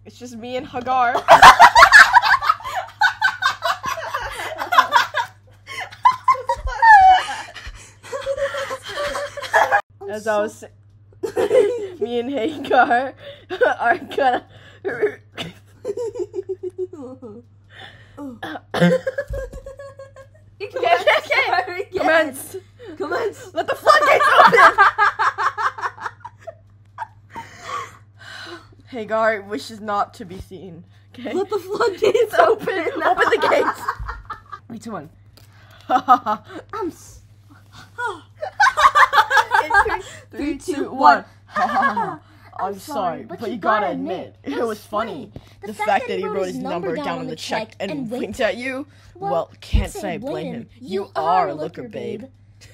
It's just me and Hagar. As I was saying, me and Hagar are gonna. Okay. Commence. Let the floodgates open. Hagar wishes not to be seen. Okay. Let the floodgates open. Open the gates. 3, 2, 1. I'm. 3, 2, 1. I'm sorry, but you gotta admit, it was funny. The fact that he wrote his number down on the check and winked at you, well, can't say I blame him. You are a looker, babe.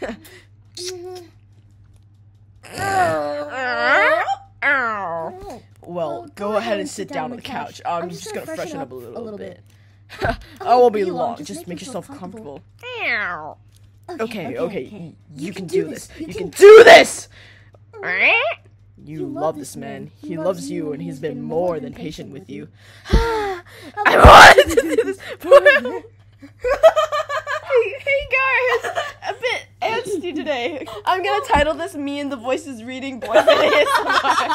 Well, go ahead and sit down on the couch. I'm just gonna freshen up a little bit. I won't be long, just make yourself comfortable. Okay, you can do this. You can do this! You love this man. He loves you, and he's been more than patient with you. I wanted to do this for him. Hey guys, a bit angsty today. I'm gonna title this "Me and the Voices Reading Boyfriend ASMR."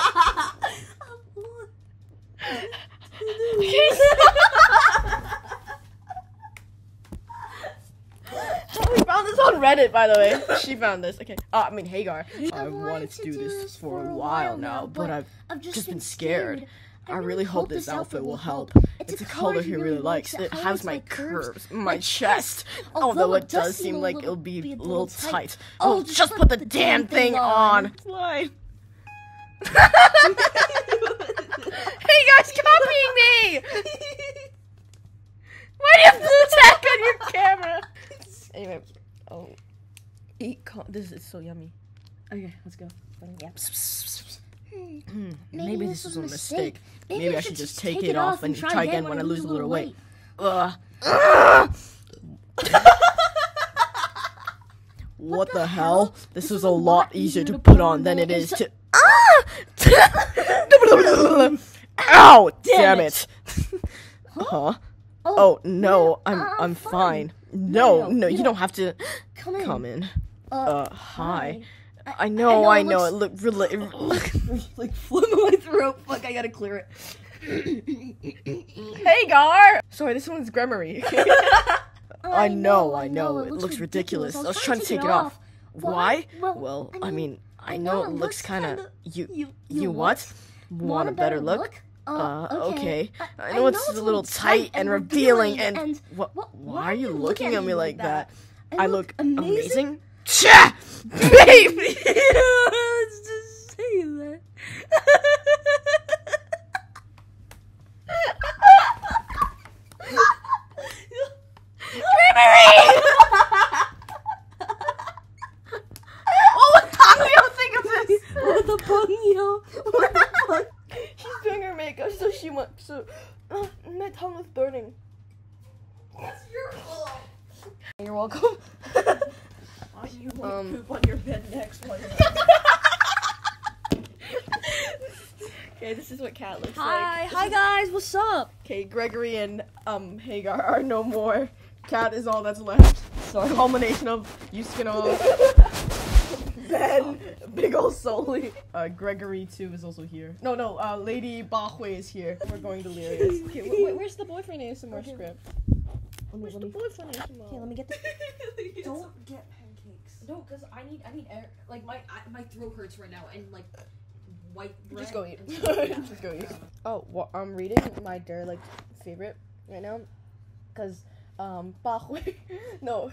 We found this on Reddit, by the way. She found this. Okay. I mean, Hagar. I've wanted to do this for a while now, but I've just been scared. I really hope this outfit will help. It's a color he really likes. It has my curves, my chest. Although it does seem like it'll be a little tight. Oh, just put the damn thing on. Slide. Hey guys, copying me! Why do you have blue tack on your camera? Anyway, this is so yummy. Okay, let's go. Yeah. Maybe this was a mistake. Maybe I should just take it off and try again when I lose a little weight. What the hell? This was a lot easier to put on than it is to. Ow! Damn it! Huh? Oh no, I'm fine. No, you don't have to come in. Hi. I know. It looked really like phlegm in my throat. Fuck, I gotta clear it. Hey, Gar! Sorry, this one's Gremory. I know. It looks ridiculous. I was trying to take it off. Why? Well, I mean, I know it looks kinda. You what? Want a better look? Okay. I know it's a little tight and revealing and why are you looking at me like that? I look amazing? Cha! Baby! Let's just say that. My tongue is burning. That's your fault. You're welcome. Why do you poop on your bed next one? Okay, this is what Cat looks like. Hi guys, what's up? Okay, Gregory and Hagar are no more. Cat is all that's left. So culmination of Yusuke Ben, big ol' Soli. Gregory too is also here. No, Lady Bahui is here. We're going delirious. Okay, where's the boyfriend ASMR script? Where's the boyfriend ASMR? Okay, let me get this. Don't get pancakes. No, cause I need air. Like my throat hurts right now, and like white bread. Just go eat. Just go eat. Oh, well, I'm reading my like favorite right now, cause Bahui, no,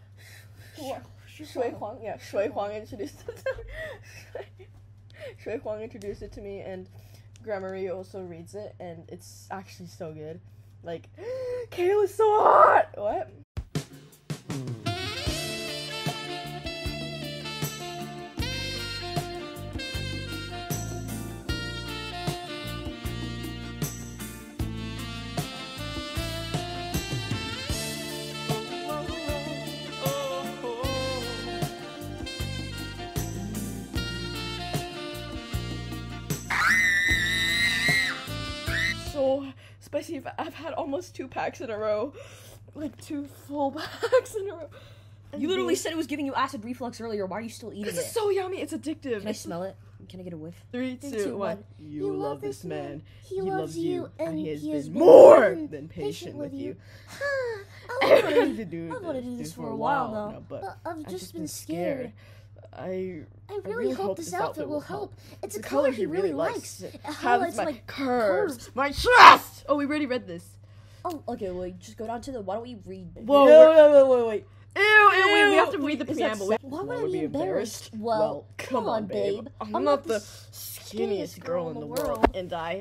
Shui Huang introduced it to me. Shui Huang introduced it to me, and Gremory also reads it, and it's actually so good. Like, caelus so hot! What? so spicy. I've had almost 2 packs in a row. Like 2 full packs in a row. And You literally said it was giving you acid reflux earlier. Why are you still eating it? This is so yummy. It's addictive. Can I smell it? Can I get a whiff? 3, 2, 1. You love this man. He loves you, and he has he been more than patient with you. I I've wanted to do this for a while now, but I've just been scared. I really hope this outfit will help. It's a the color he really likes. It highlights highlights my curves, my chest. Oh, we already read this. Oh, okay. Well, just go down to the. Why don't we read? Whoa, wait. Ew, we have to read the preamble. Why would I be embarrassed? Well, come on, babe. I'm not the skinniest girl in the world, and I...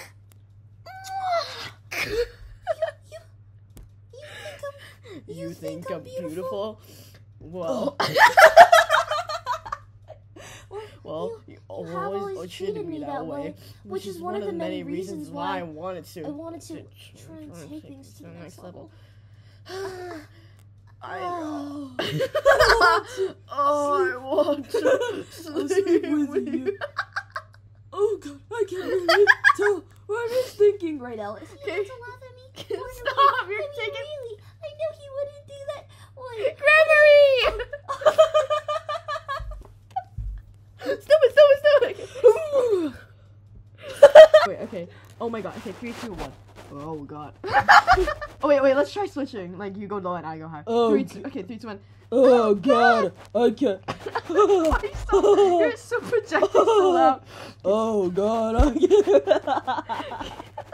You think I'm beautiful? Well... Well, you always treated me that way, which is one of the many reasons why I wanted to try and take things to the next level. I know. I want to sleep with you. Oh God, I can't really tell what I'm just thinking right now. You want to laugh at me? Stop! You're taking. Really? I know he wouldn't do that. Wait. Gregory! Stop it! Wait, okay. Oh my God. Okay, 3, 2, 1. Oh God. Oh wait, let's try switching. Like you go low and I go high. Oh. 3, 2, okay, 3, 2, 1. Oh God, I can't. You're so projecting so loud. Oh God, I can't.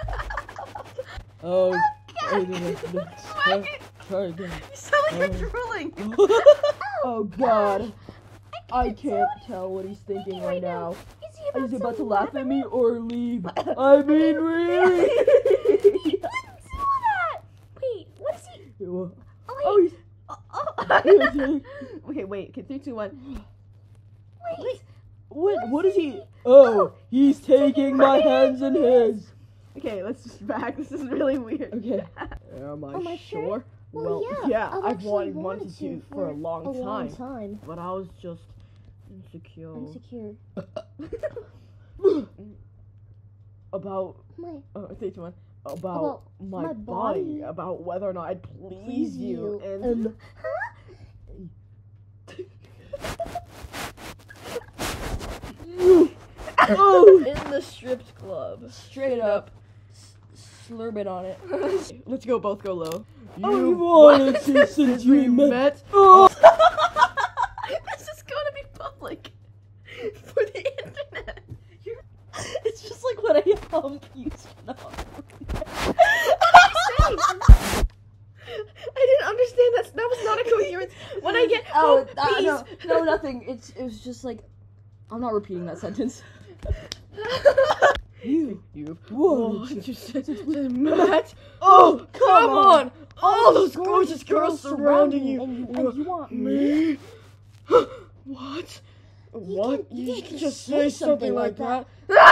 Oh. Try again. You sound like you're drooling. Oh God, I can't tell what he's thinking right now. Is he about to laugh at me or leave? I mean, really? He wouldn't do that. Wait, what is he? Oh, he's. Okay, wait. Okay, 3, 2, 1. Wait. What is he? Oh, he's taking my hands in his. Okay, let's just back. This is really weird. Okay. Am I sure? Well, yeah, I've I've actually wanted to for a long time. But I was just insecure. About My 3, 2, 1. About my body. About whether or not I'd please you. And Oh, in the stripped club. straight up, slurp it on it. Let's go. Both go low. You wanted to since we met. Oh. This is gonna be public for the internet. It's just like when I hump you. I didn't understand that. That was not a coherence. When I get no, nothing. It was just like I'm not repeating that sentence. You wanted to sit Matt. Oh, come on! All those gorgeous girls surrounding you. And you want me? What? What? You can just say something like that?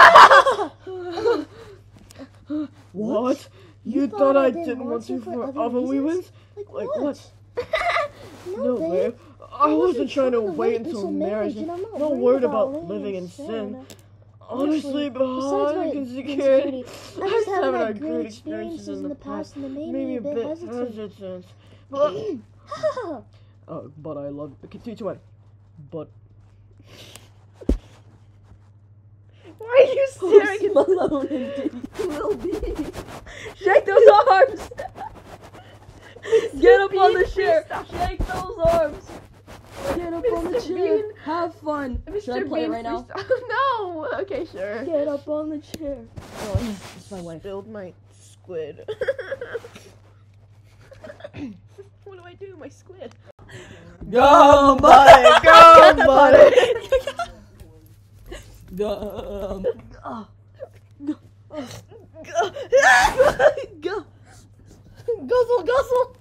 What? You thought I didn't want to for other reasons? Like what? No, babe. I wasn't trying to wait until marriage. I'm not worried about living in sin. Honestly, behind my insecurity, I just haven't had great experiences in the past, maybe a bit hesitant. But, but I love. Okay, 3, 2, 1. But. Why are you staring at Malone and Lil B? Shake those arms! Get up on the chair! Shake those arms! Get up on the chair! Have fun! Should I play it right now? No! Okay, sure. Get up on the chair. Oh, it's my wife. Spilled my squid. What do I do? My squid. Gum buddy! Gum buddy! Gum. Guzzle!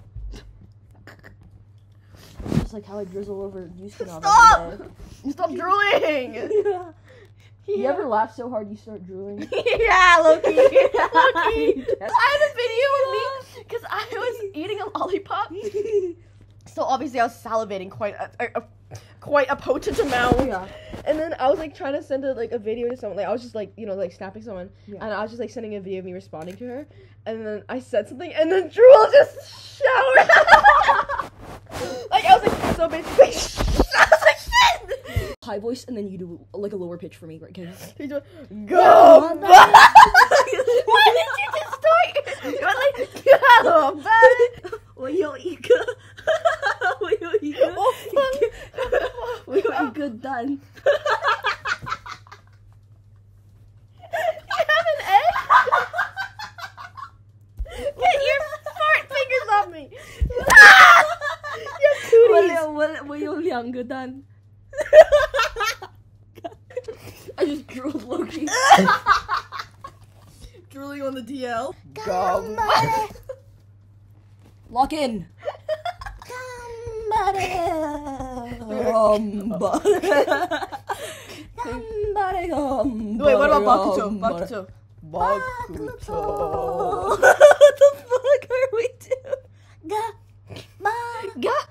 Just like how I drizzle over Houston on Stop! every day. Stop drooling! Yeah. You ever laugh so hard you start drooling? Yeah, Loki. Loki. I had a video of me because I was eating a lollipop. So obviously I was salivating quite quite a potent amount. Yeah. And then I was like trying to send a video to someone. Like I was just like, you know, like snapping someone. Yeah. And I was just like sending a video of me responding to her. And then I said something and then drool just showered. Like I was like, so basically, I was like, shit! High voice, and then you do like a lower pitch for me, right? Okay. He's doing, go back! Why did you just start? You were like, go back! Well, yo, Ika. Well, yo, Ika. Well, yo, Ika done. You have an egg? Get your fart fingers off me! Your cooties! Well, yo, Lianga done. I just drooled Loki. Drooling on the DL. Gum. Lock in. Wait, what about Bakuto? Bakuto. Bakuto. What the fuck are we doing? Go.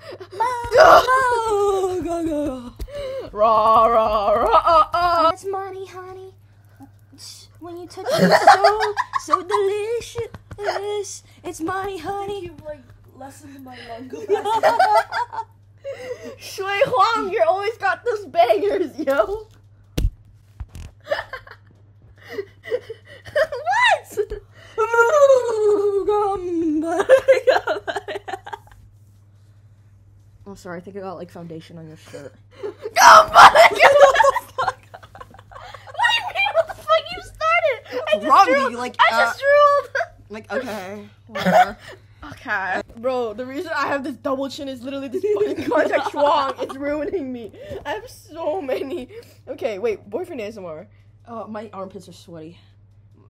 Go. Rah, rah, rah, That's money, honey. When you touch it, so delicious. It's money, honey. You've like lessened my lung Shui Huang, you always got those bangers, yo. What? Oh, sorry. I think I got like foundation on your shirt. Go, buddy! What do you mean? What the fuck? You started. I just wrong, drooled. you, like, I just drooled. Like, okay. Whatever. Okay. Bro, the reason I have this double chin is literally this fucking contact schwang. It's ruining me. I have so many. Okay, wait. Boyfriend ASMR. My armpits are sweaty.